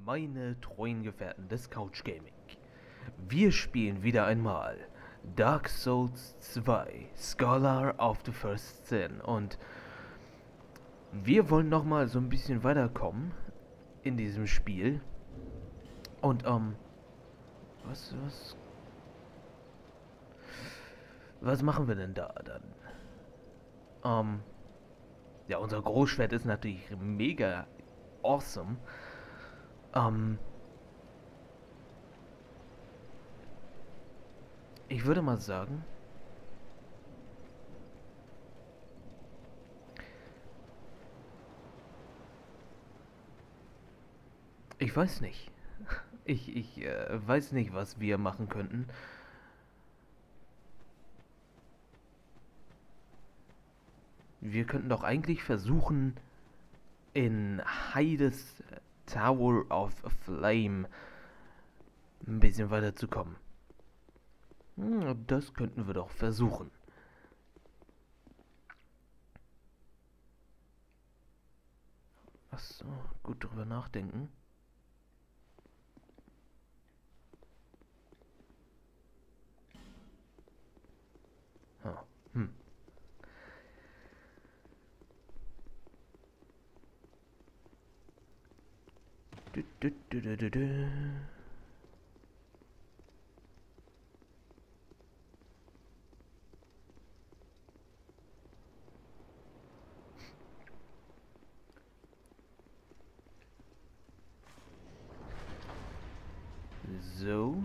meine treuen Gefährten des Couch Gaming. Wir spielen wieder einmal Dark Souls 2, Scholar of the First Sin, und wir wollen nochmal so ein bisschen weiterkommen in diesem Spiel. Und was machen wir denn da dann? Ja, unser Großschwert ist natürlich mega awesome. Ich würde mal sagen, ich weiß nicht. Ich weiß nicht, was wir machen könnten. Wir könnten doch eigentlich versuchen, in Heides Tower of Flame ein bisschen weiterzukommen. Das könnten wir doch versuchen. Achso, gut drüber nachdenken. Ah, So.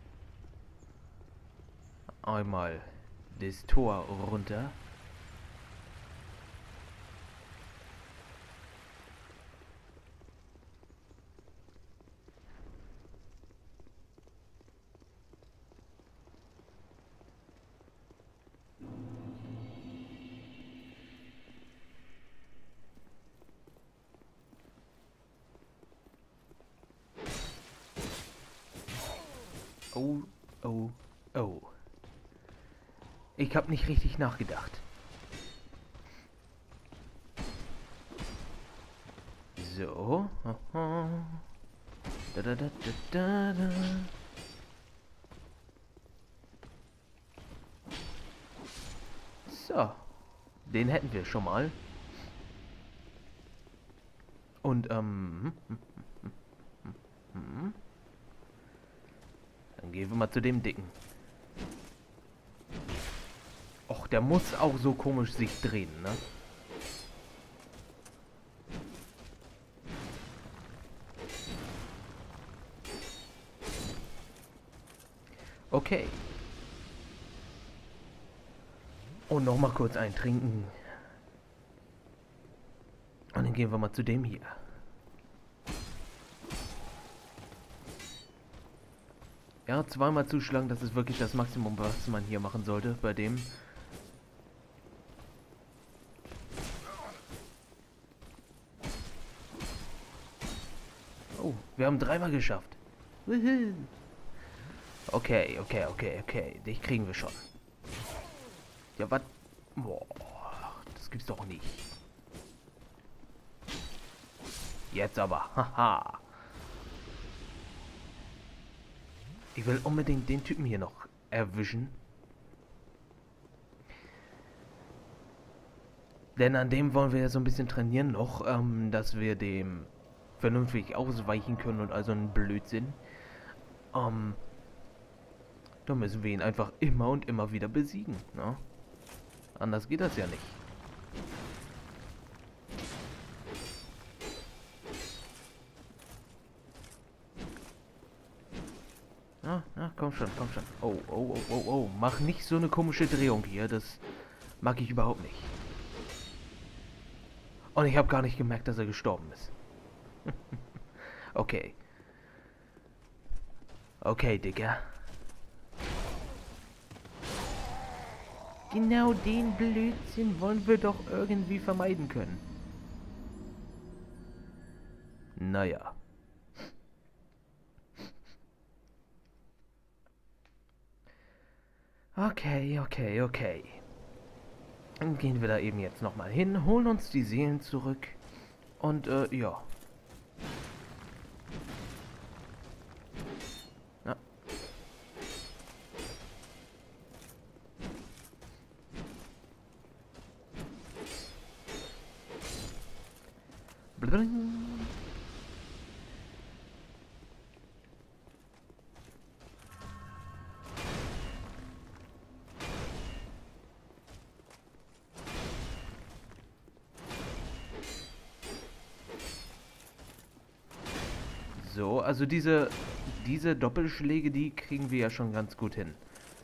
Einmal das Tor runter. Oh, oh, oh. Ich habe nicht richtig nachgedacht. So. Da, da, da, da, da, da. So. Den hätten wir schon mal. Und, dann gehen wir mal zu dem Dicken. Och, der muss auch so komisch sich drehen, ne? Okay. Und noch mal kurz eintrinken. Und dann gehen wir mal zu dem hier. Ja, zweimal zuschlagen, das ist wirklich das Maximum, was man hier machen sollte bei dem. Oh, wir haben dreimal geschafft. Woohoo. Okay. Dich kriegen wir schon. Ja, was? Boah, das gibt's doch nicht. Jetzt aber. Haha. Ich will unbedingt den Typen hier noch erwischen. Denn an dem wollen wir ja so ein bisschen trainieren noch, dass wir dem vernünftig ausweichen können und also ein Blödsinn. Da müssen wir ihn einfach immer und immer wieder besiegen, ne? Anders geht das ja nicht. Komm schon. Oh. Mach nicht so eine komische Drehung hier. Das mag ich überhaupt nicht. Und ich habe gar nicht gemerkt, dass er gestorben ist. Okay. Okay, Digga. Genau den Blödsinn wollen wir doch irgendwie vermeiden können. Naja. Okay. Dann gehen wir da eben jetzt nochmal hin, holen uns die Seelen zurück und, ja. So, also diese Doppelschläge, die kriegen wir ja schon ganz gut hin.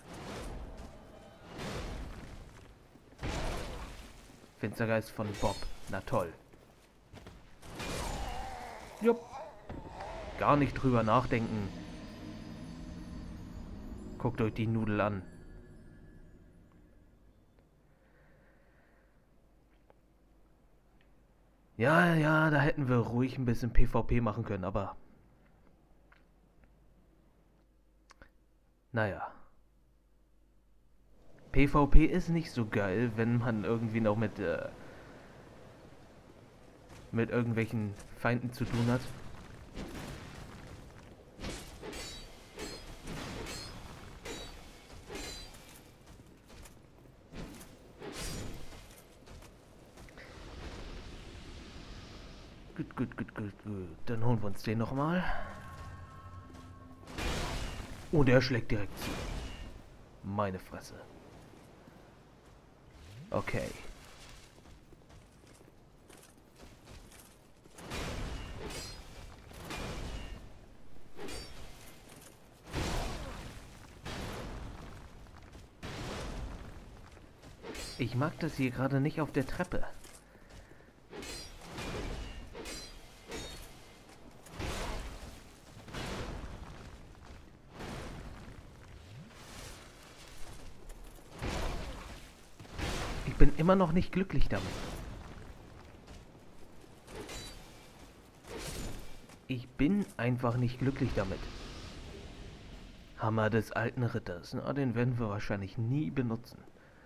Finstergeist von Bob. Na toll. Jupp. Gar nicht drüber nachdenken. Guckt euch die Nudel an. Ja, ja, da hätten wir ruhig ein bisschen PvP machen können, aber... Naja. PvP ist nicht so geil, wenn man irgendwie noch mit irgendwelchen Feinden zu tun hat. Gut, gut, gut, gut, gut. Dann holen wir uns den nochmal. Oh, der schlägt direkt zu. Meine Fresse. Okay. Ich mag das hier gerade nicht auf der Treppe. Ich bin immer noch nicht glücklich damit. Ich bin einfach nicht glücklich damit. Hammer des alten Ritters. Na, den werden wir wahrscheinlich nie benutzen.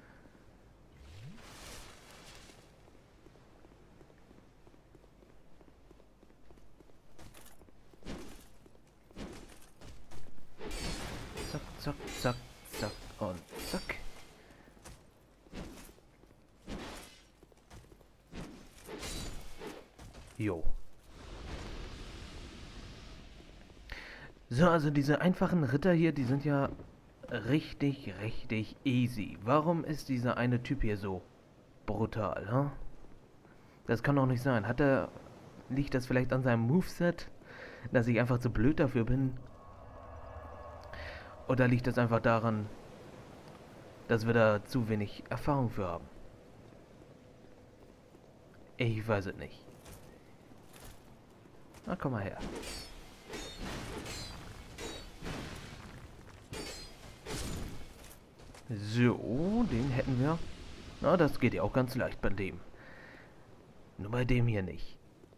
Zack, zack, zack, zack und zack. Jo. So, also diese einfachen Ritter hier, die sind ja richtig, richtig easy. Warum ist dieser eine Typ hier so brutal, hm? Das kann doch nicht sein. Liegt das vielleicht an seinem Moveset, dass ich einfach zu blöd dafür bin? Oder liegt das einfach daran, dass wir da zu wenig Erfahrung für haben? Ich weiß es nicht. Na, komm mal her. So, den hätten wir. Na, das geht ja auch ganz leicht bei dem. Nur bei dem hier nicht.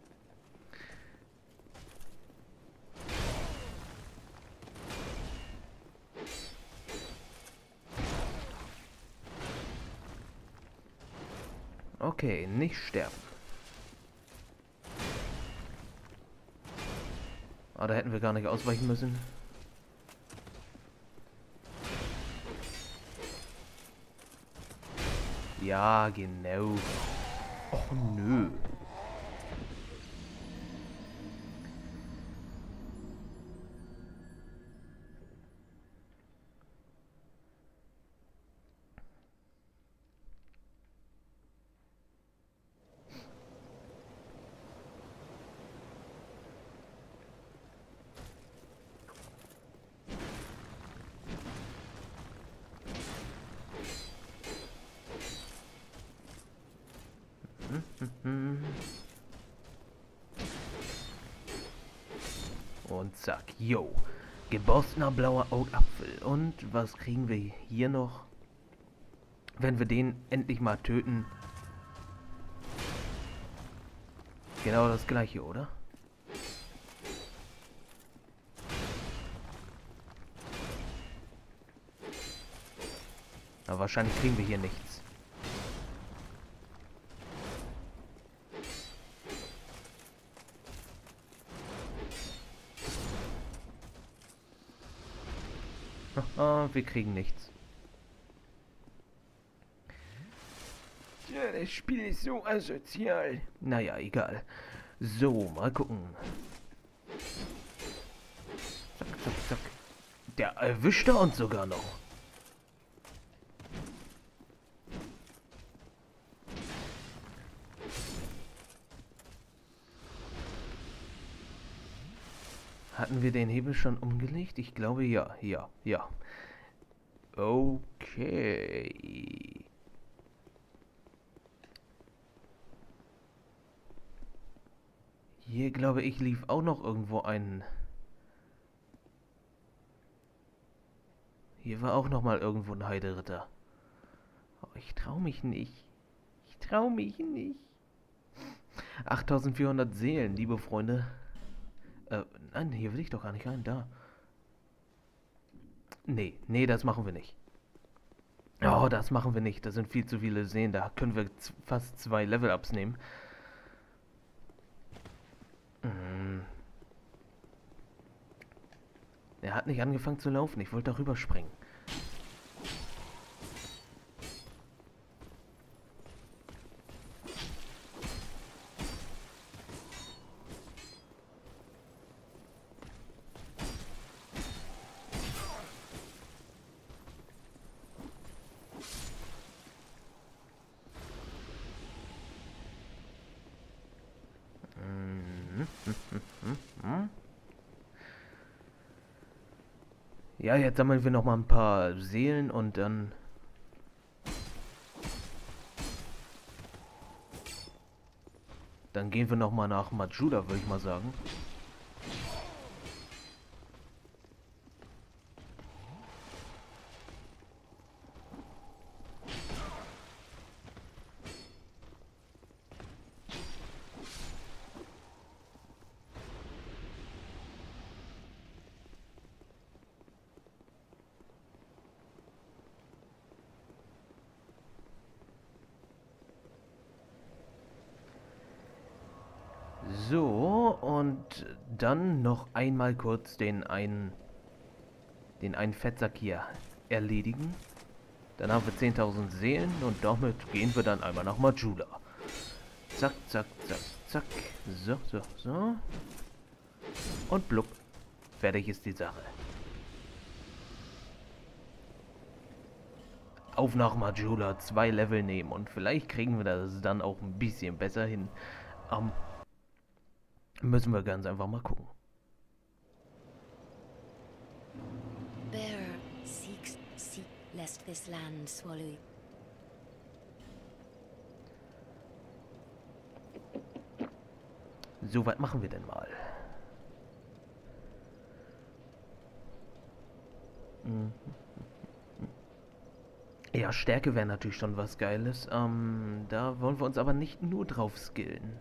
Okay, nicht sterben. Ah, da hätten wir gar nicht ausweichen müssen. Ja, genau. Och, nö. Und zack, yo. Geborstener blauer Augapfel. Und was kriegen wir hier noch? Wenn wir den endlich mal töten. Genau das gleiche, oder? Aber wahrscheinlich kriegen wir hier nichts. Wir kriegen nichts. Ja, das Spiel ist so asozial. Naja, egal. So, mal gucken. Zack, zack, zack. Der erwischte uns sogar noch. Hatten wir den Hebel schon umgelegt? Ich glaube ja, ja. Okay. Hier, glaube ich, lief auch noch irgendwo ein... Hier war auch noch mal irgendwo ein Heideritter. Oh, ich trau mich nicht. Ich trau mich nicht. 8400 Seelen, liebe Freunde. Nein, hier will ich doch gar nicht rein. Da. Nee, das machen wir nicht. Oh, das machen wir nicht. Das sind viel zu viele Seelen. Da können wir fast 2 Level-Ups nehmen. Er hat nicht angefangen zu laufen. Ich wollte darüber springen. Ja, jetzt sammeln wir noch mal ein paar Seelen und dann... Dann gehen wir noch mal nach Majula, würde ich mal sagen. So, und dann noch einmal kurz den einen Fettsack hier erledigen. Dann haben wir 10.000 Seelen und damit gehen wir dann einmal nach Majula. Zack, zack, zack, zack. So. Und blub. Fertig ist die Sache. Auf nach Majula, 2 Level nehmen und vielleicht kriegen wir das dann auch ein bisschen besser hin. Müssen wir ganz einfach mal gucken. Bearer seeks lest this land swallow you. So weit machen wir denn mal. Ja, Stärke wäre natürlich schon was Geiles. Da wollen wir uns aber nicht nur drauf skillen.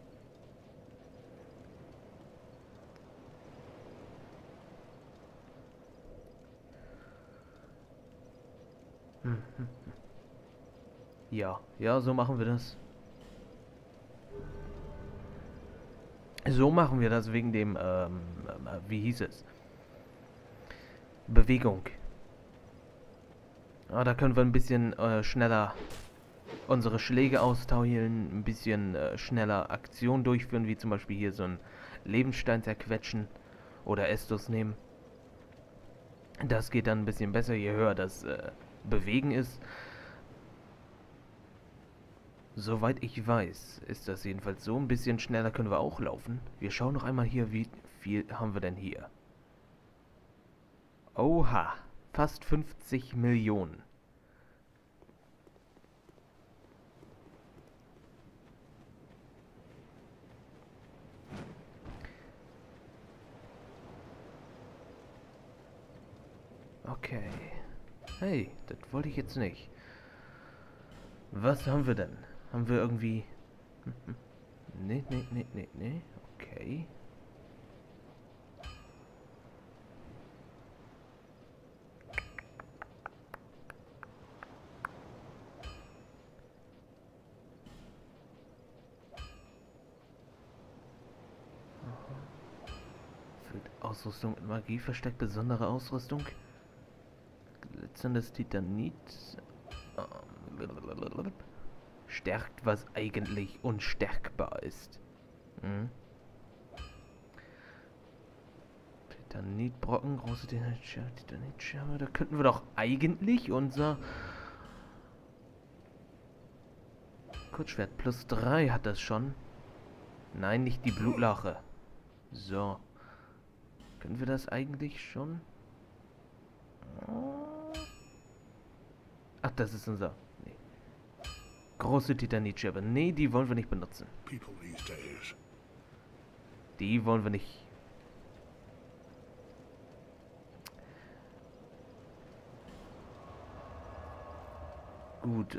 Ja, so machen wir das. So machen wir das wegen dem, wie hieß es? Bewegung. Ah, da können wir ein bisschen schneller unsere Schläge austeilen, ein bisschen schneller Aktionen durchführen, wie zum Beispiel hier so ein Lebensstein zerquetschen oder Estus nehmen. Das geht dann ein bisschen besser, je höher das Bewegen ist. Soweit ich weiß, ist das jedenfalls so. Ein bisschen schneller können wir auch laufen. Wir schauen noch einmal hier, wie viel haben wir denn hier. Oha, fast 50 Millionen. Okay. Hey, das wollte ich jetzt nicht. Was haben wir denn? Haben wir irgendwie... Nee. Okay. Fügt Ausrüstung mit Magie versteckt besondere Ausrüstung. Glitzerndes Titanit. Stärkt, was eigentlich unstärkbar ist. Mhm. Titanitbrocken, große Titanitscherbe. Da könnten wir doch eigentlich unser Kurzschwert plus 3 hat das schon. Nein, nicht die Blutlache. So. Können wir das eigentlich schon? Ach, das ist unser... Nee. Große Titanitscherbe. Nee, die wollen wir nicht benutzen. Die wollen wir nicht. Gut,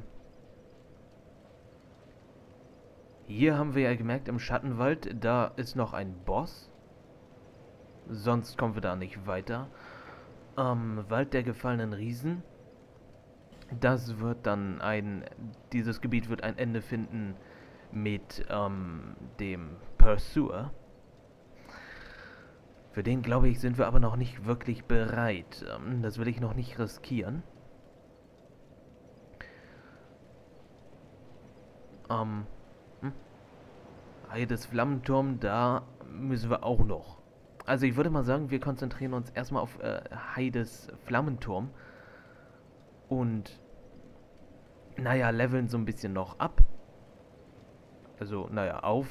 hier haben wir ja gemerkt, im Schattenwald, da ist noch ein Boss. Sonst kommen wir da nicht weiter. Wald der gefallenen Riesen. Das wird dann dieses Gebiet wird ein Ende finden mit, dem Pursuer. Für den, glaube ich, sind wir aber noch nicht wirklich bereit. Das will ich noch nicht riskieren. Heides Flammenturm, da müssen wir auch noch. Also ich würde mal sagen, wir konzentrieren uns erstmal auf Heides Flammenturm. Und, naja, leveln so ein bisschen noch ab. Also, naja, auf.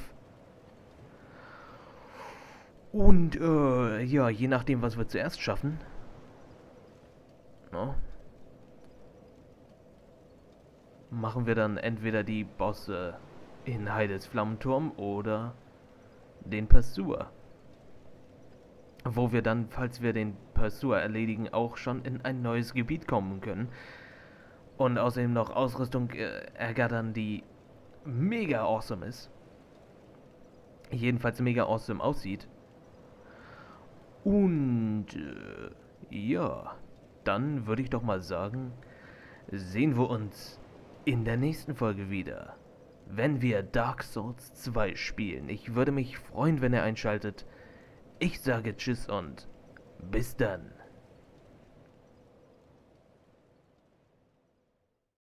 Und, ja, je nachdem, was wir zuerst schaffen. No, machen wir dann entweder die Bosse in Heides Flammenturm oder den Pursuer. Wo wir dann, falls wir den Pursuer erledigen, auch schon in ein neues Gebiet kommen können. Und außerdem noch Ausrüstung ergattern, die mega awesome ist. Jedenfalls mega awesome aussieht. Und, ja, dann würde ich doch mal sagen, sehen wir uns in der nächsten Folge wieder, wenn wir Dark Souls 2 spielen. Ich würde mich freuen, wenn ihr einschaltet. Ich sage Tschüss und bis dann.